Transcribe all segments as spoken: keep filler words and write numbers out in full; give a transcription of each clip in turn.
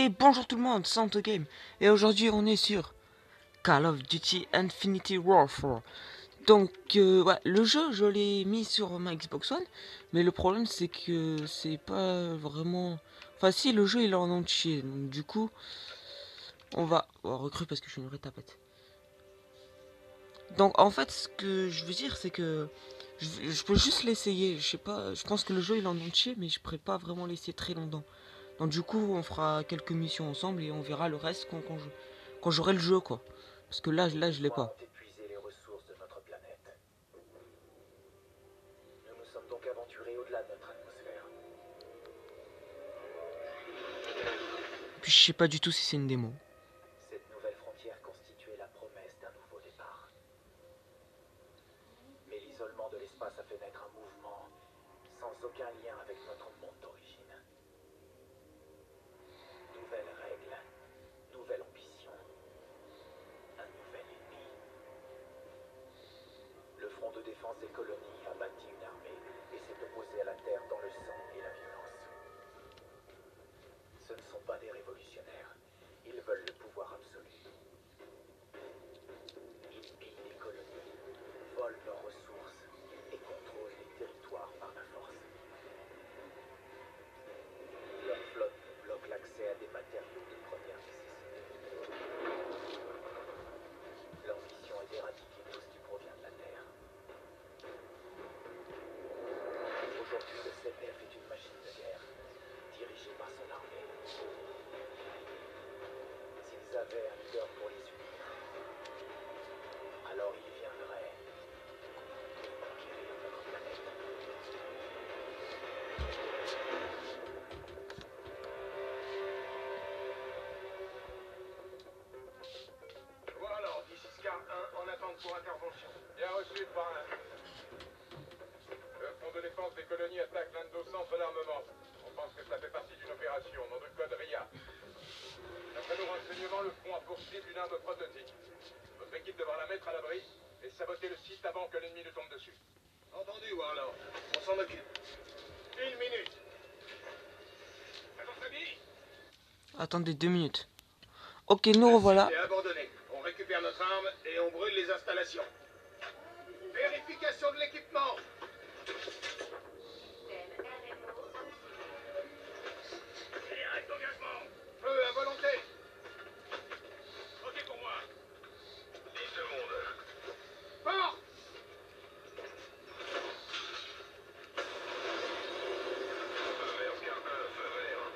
Et bonjour tout le monde, c'est Santo Game. Et aujourd'hui on est sur Call of Duty Infinity Warfare. Donc euh, ouais, le jeu je l'ai mis sur ma Xbox One. Mais le problème c'est que c'est pas vraiment... Enfin si, le jeu il est en entier. Donc du coup on va... Oh, recrue parce que je suis une vraie tapette. Donc en fait ce que je veux dire c'est que je, je peux juste l'essayer. Je sais pas, je pense que le jeu il est en entier mais je pourrais pas vraiment l'essayer très longtemps. Donc du coup on fera quelques missions ensemble et on verra le reste quand, quand je- quand j'aurai le jeu quoi. Parce que là, là je l'ai pas. Épuiser les ressources de notre planète. Nous nous sommes donc aventurés au-delà de notre atmosphère. Puis je sais pas du tout si c'est une démo. Cette nouvelle frontière constituait la promesse d'un nouveau départ. Mais l'isolement de l'espace a fait naître un mouvement sans aucun lien avec notre monde d'origine. Nouvelles règles, nouvelle ambition, un nouvel ennemi. Le Front de défense des colonies a bâti une armée et s'est opposé à la Terre dans le sang et la violence. Ce ne sont pas des révolutionnaires. Ils veulent le pouvoir absolu. Ils pillent les colonies, volent leurs ressources et contrôlent les territoires par la force. Leur flotte bloque l'accès à des matériaux de première nécessité. Leur mission est d'éradiquer tout ce qui provient de la Terre. Aujourd'hui, le C P F est une machine de guerre, dirigée par son armée. S'ils avaient un leader pour les unir, alors ils viendraient pour conquérir notre planète. Voilà, dix-six K un en attente pour intervention. Bien reçu, parrain. Le Front de défense des colonies attaque l'un de nos centres d'armement. On pense que cela fait partie d'une opération, nom de code R I A. D'après nos renseignements, le Front a pour cible une arme prototype. Votre équipe devra la mettre à l'abri et saboter le site avant que l'ennemi ne tombe dessus. Entendu, Warlord. On s'en occupe. Une minute. Agent Sabi. Attendez deux minutes. Ok, nous revoilà. C'est abandonné. On récupère notre arme et on brûle les installations. Vérification de l'équipement. Direct engagement. Feu à volonté. Ok pour moi. dix secondes. Fort. Feu vert, Scarpin, feu vert.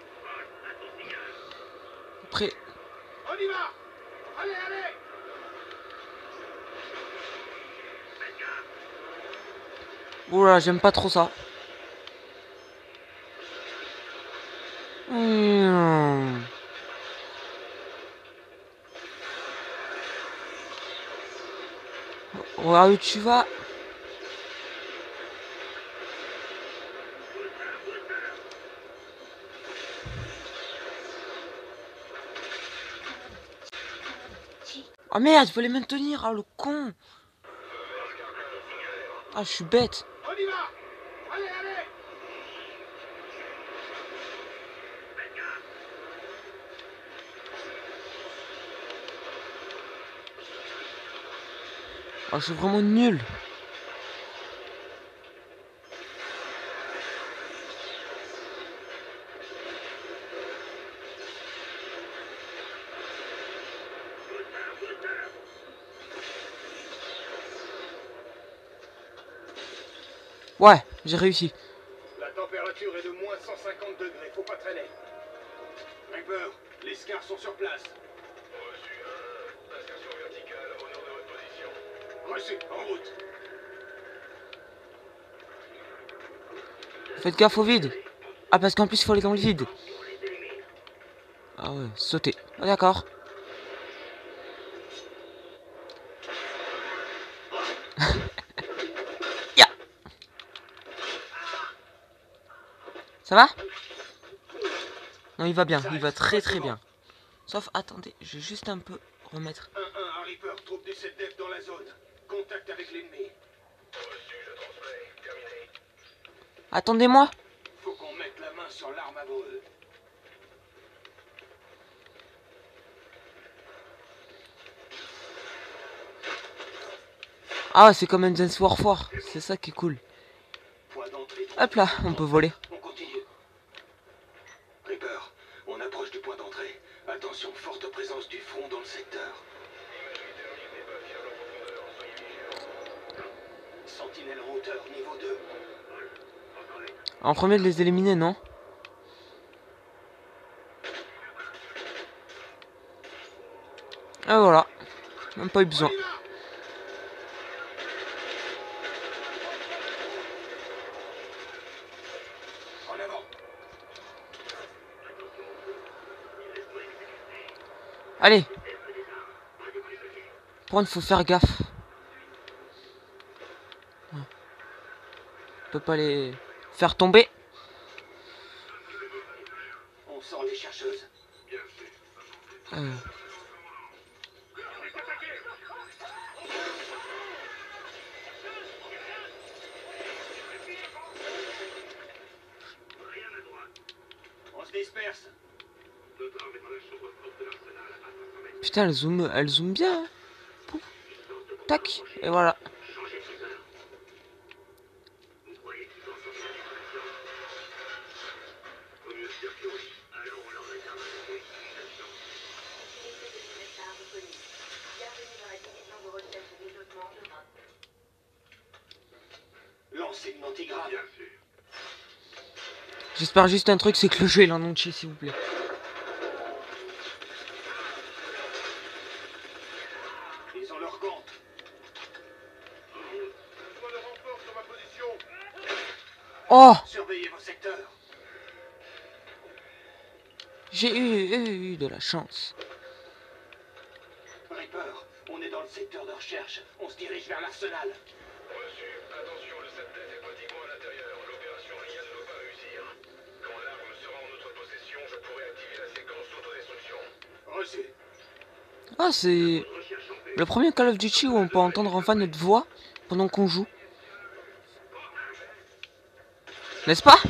Après, On y va. Allez, allez. oula, j'aime pas trop ça. Mmh. Regarde où tu vas. Oh merde, il faut les maintenir. Ah le con. Ah, je suis bête. On y va. Allez, allez. Ah, je suis vraiment nul. Ouais, j'ai réussi. La température est de moins cent cinquante degrés, faut pas traîner. Reaper, les scars sont sur place. Reçu un. Insertion verticale au nord de votre position. Reçu, en route. Faites gaffe au vide. Ah, parce qu'en plus, il faut aller dans le vide. Ah ouais, sauter. Ah, d'accord. Ya. Ça va? Non, il va bien. Il va très très bien. Sauf, attendez, je vais juste un peu remettre. un un à Reaper, troupe du C D F dans la zone. Contact avec l'ennemi. Reçu, je transmets. Terminé. Attendez-moi. Faut qu'on mette la main sur l'arme à brûle. Ah, c'est comme un Dance Warfare. C'est ça qui est cool. Point d'entrée. Hop là, on peut voler. On continue. Reaper, on approche du point d'entrée. Attention, forte présence du front dans le secteur. Sentinelle en hauteur, niveau deux. En premier de les éliminer, non? Ah voilà. Même pas eu besoin. En avant. Allez. Par contre, faut faire gaffe. On peut pas les faire tomber. On sort les chercheuses. Euh. On se disperse. Putain, elle zoom, elle zoom bien. Hein. Pouf. Tac. Et voilà. Lancez une antigramme. J'espère juste un truc, c'est que le jeu est en entier, s'il vous plaît. Ils ont leur compte. Besoin de renfort sur ma position. Oh, Surveillez vos secteurs. j'ai eu, eu, eu de la chance. Reaper, on est dans le secteur de recherche. On se dirige vers l'arsenal. Reçu. Attention, le septet est pratiquement à l'intérieur. L'opération Ria ne doit pas réussir. Quand l'arme sera en notre possession, je pourrai activer la séquence d'autodestruction. Reçu. Ah, c'est le premier Call of Duty où on peut entendre enfin notre voix pendant qu'on joue. N'est-ce pas?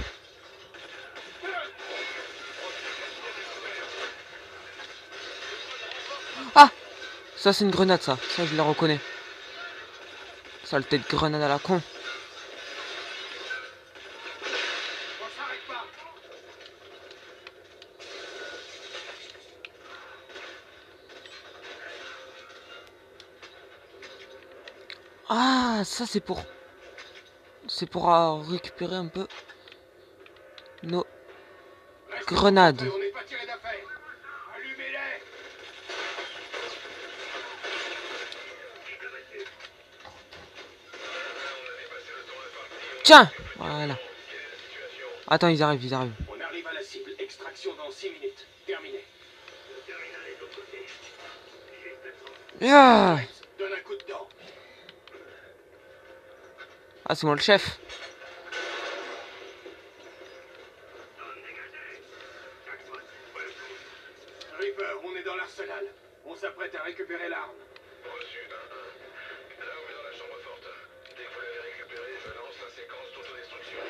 Ah, ça c'est une grenade, ça. Ça, je la reconnais. Saleté de grenade à la con. On s'arrête pas. Ah, ça c'est pour... C'est pour euh, récupérer un peu nos Restez grenades. concentrés, on n'est pas tiré d'affaire. Allumez-les. Tiens, voilà. Attends, ils arrivent, ils arrivent. On arrive à la cible. Extraction dans six minutes. Terminé. Yeah. Donne un coup de dent. Ah, c'est moi le chef. Reaper, on est dans l'arsenal. On s'apprête à récupérer l'arme. Reçu. un un. L'arme est dans la chambre forte. Dès que vous l'avez récupérée, je lance la séquence d'autodestruction.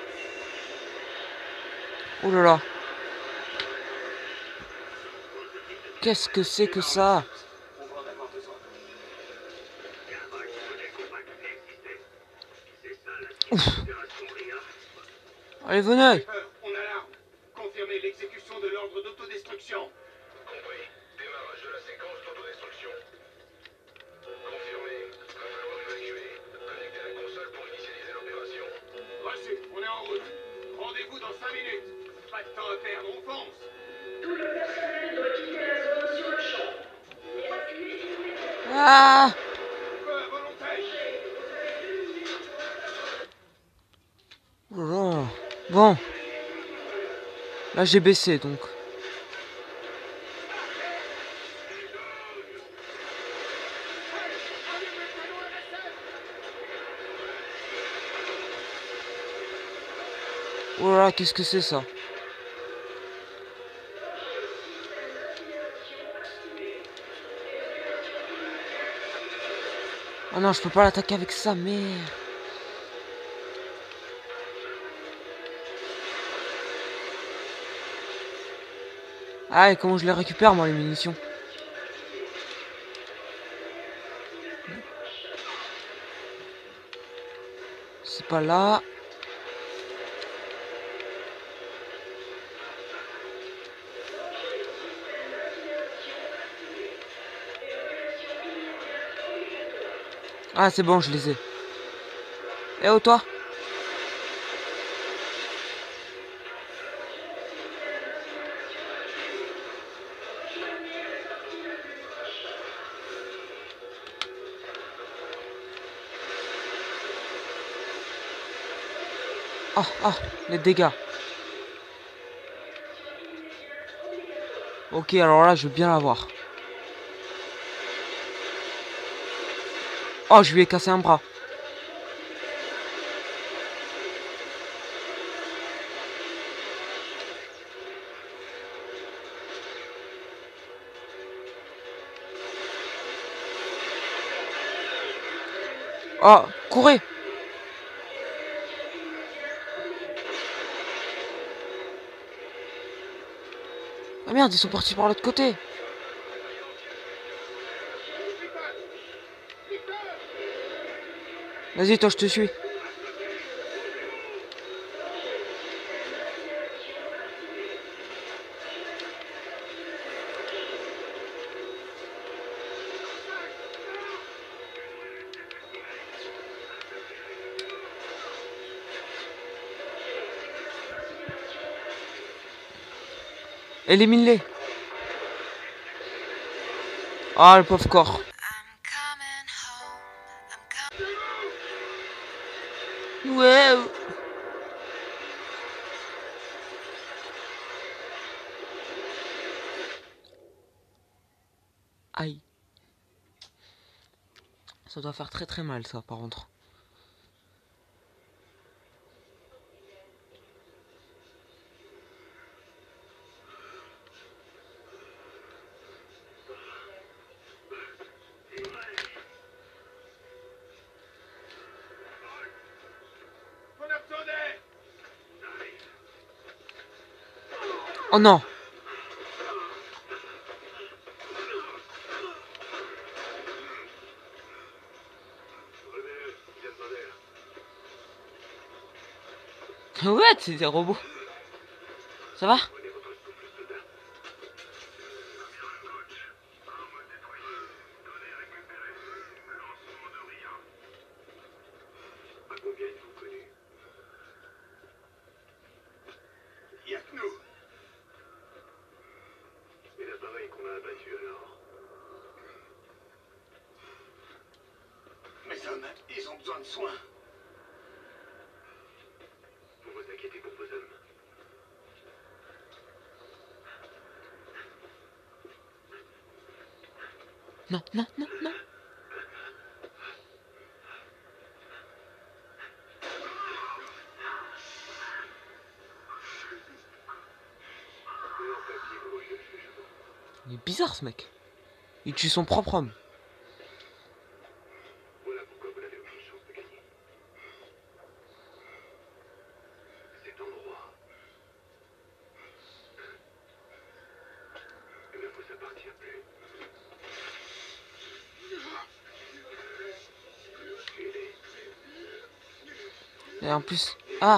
Oh là là. Qu'est-ce que c'est que ça? On va en avoir besoin. Ouf. Allez, venez. Reaper, on a l'arme. Confirmez l'exécution de l'ordre d'autodestruction. Compris. Démarrage de la séquence d'autodestruction. Confirmé. Va falloir évacuer. Connectez la console pour initialiser l'opération. Reçu, on est en route. Rendez-vous dans cinq minutes. Pas de temps à perdre, on fonce. Tout le personnel doit quitter la zone sur le champ. Évacuez immédiatement. Ah. Feu à volonté. Oh là là. Bon. Là, j'ai baissé, donc. Oh là là, qu'est-ce que c'est ça? Oh non, je peux pas l'attaquer avec ça, merde. Ah, et comment je les récupère, moi, les munitions? C'est pas là. Ah, c'est bon, je les ai. Eh oh, toi. Ah, ah, les dégâts. Ok, alors là, je veux bien l'avoir. Oh, je lui ai cassé un bras. Oh, courez. Ah merde, ils sont partis par l'autre côté. Vas-y, toi, je te suis. Élimine-les. Ah, le pauvre corps. Ouais. Aïe. Ça doit faire très très mal, ça, par contre. Oh non. Ouais, c'est des robots. Ça va? Y'a que nous. Et l'appareil qu'on a abattu alors. Mes hommes, ils ont besoin de soins. Vous vous inquiétez pour vos hommes. Non, non, non, non. Il est bizarre, ce mec. Il tue son propre homme. Voilà pourquoi vous n'avez aucune chance de gagner. Cet endroit. Eh bien, vous appartient plus. Et en plus... Ah.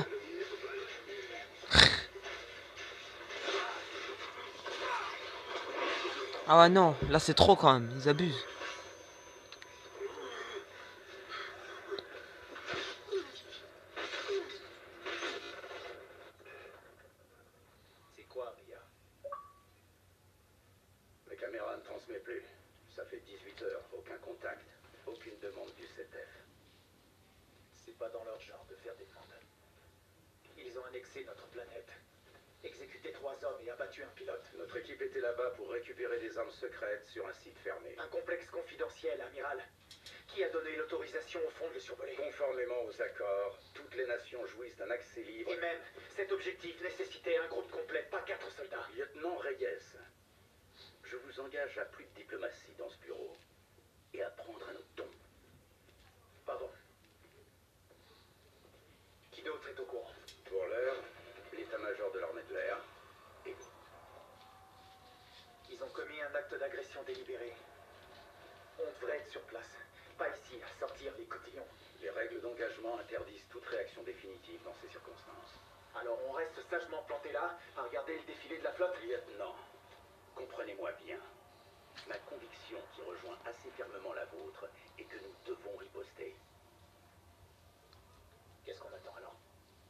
Ah ouais, non. Là, c'est trop, quand même. Ils abusent. C'est quoi, Ria? La caméra ne transmet plus. Ça fait dix-huit heures, aucun contact, aucune demande du C T F. C'est pas dans leur genre de faire des demandes. Ils ont annexé notre planète, exécuté trois hommes et abattu un pilote. Notre équipe était là-bas pour récupérer des armes secrètes sur un site fermé. Un complexe confidentiel, amiral. Qui a donné l'autorisation au fond de le survoler? Conformément aux accords, toutes les nations jouissent d'un accès libre. Et même, cet objectif nécessitait un groupe complet, pas quatre soldats. Lieutenant Reyes, je vous engage à plus de diplomatie dans ce bureau et à prendre un autre ton. Pardon. Qui d'autre est au courant? Pour l'heure, l'état-major de l'armée de l'air et vous. Ils ont commis un acte d'agression délibérée. On devrait être sur place. Pas ici, à sortir les cotillons. Les règles d'engagement interdisent toute réaction définitive dans ces circonstances. Alors on reste sagement planté là, à regarder le défilé de la flotte? Lieutenant, comprenez-moi bien. Ma conviction, qui rejoint assez fermement la vôtre, est que nous devons riposter. Qu'est-ce qu'on attend alors?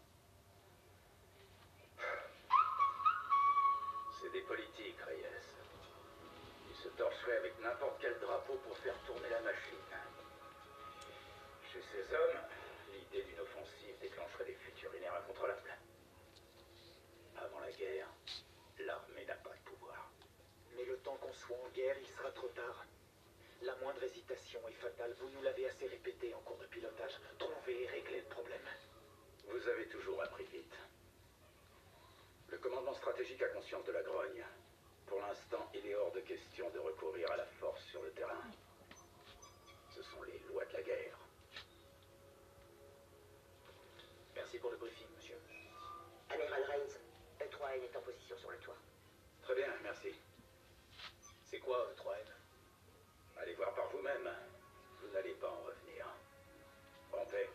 C'est des politiques, Reyes. Ils se torcheraient avec n'importe quel drapeau pour faire tourner la machine. Chez ces hommes, l'idée d'une offensive déclencherait des futurinaires incontrôlables. Avant la guerre, l'armée n'a pas de pouvoir. Mais le temps qu'on soit en guerre, il sera trop tard. La moindre hésitation est fatale, vous nous l'avez assez répété en cours de pilotage. Trouvez et réglez le problème. Vous avez toujours appris vite. Le commandement stratégique a conscience de la grogne. Pour l'instant, il est hors de question de recourir à la force sur le terrain. Ce sont les lois de la guerre. Merci pour le briefing, monsieur. Amiral Rains, E trois N est en position sur le toit. Très bien, merci. C'est quoi, E trois N? Allez voir par vous-même. Vous n'allez pas en revenir. En paix.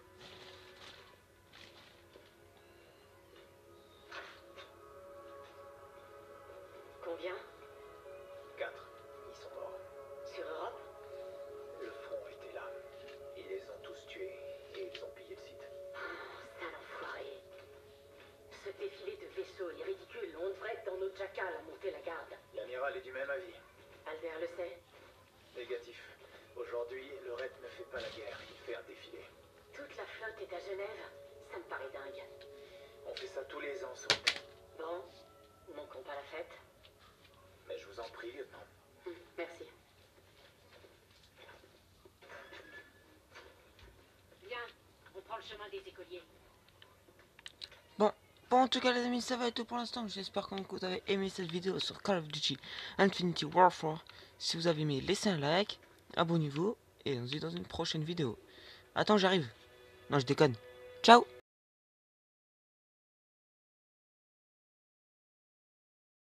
Combien? Quatre. Ils sont morts. Sur Europe? Le front était là. Ils les ont tous tués et ils ont pillé le site. Oh, sale enfoiré. Ce défilé de vaisseaux est ridicule. On devrait être dans nos jackals à monter la garde. L'amiral est du même avis. Albert le sait. Négatif. Aujourd'hui, le R E T ne fait pas la guerre, il fait un défilé. Toute la flotte est à Genève. Ça me paraît dingue. On fait ça tous les ans sur le terrain. Bon, manquons pas la fête. Mais je vous en prie, lieutenant. Hum, merci. Bien, on prend le chemin des écoliers. Bon, bon, en tout cas les amis, ça va être tout pour l'instant. J'espère que vous avez aimé cette vidéo sur Call of Duty Infinity Warfare. Si vous avez aimé, laissez un like, abonnez-vous et on se dit dans une prochaine vidéo. Attends, j'arrive. Non, je déconne. Ciao.